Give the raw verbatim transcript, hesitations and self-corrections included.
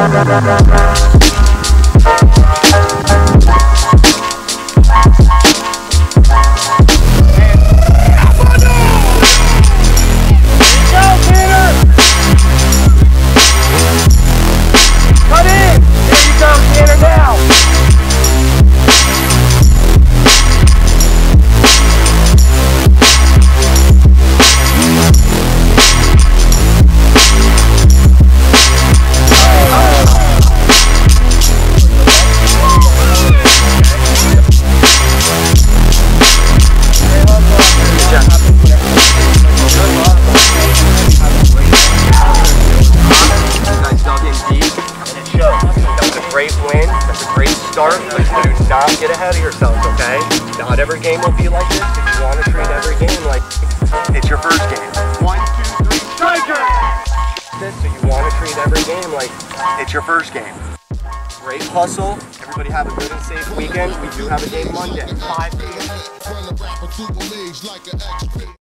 Start, but do not get ahead of yourselves, okay? Not every game will be like this. If you want to treat every game like it's your first game. One, two, three, striker! This, so you want to treat every game like it's your first game. Great hustle. Everybody have a good and safe weekend. We do have a game Monday. five p m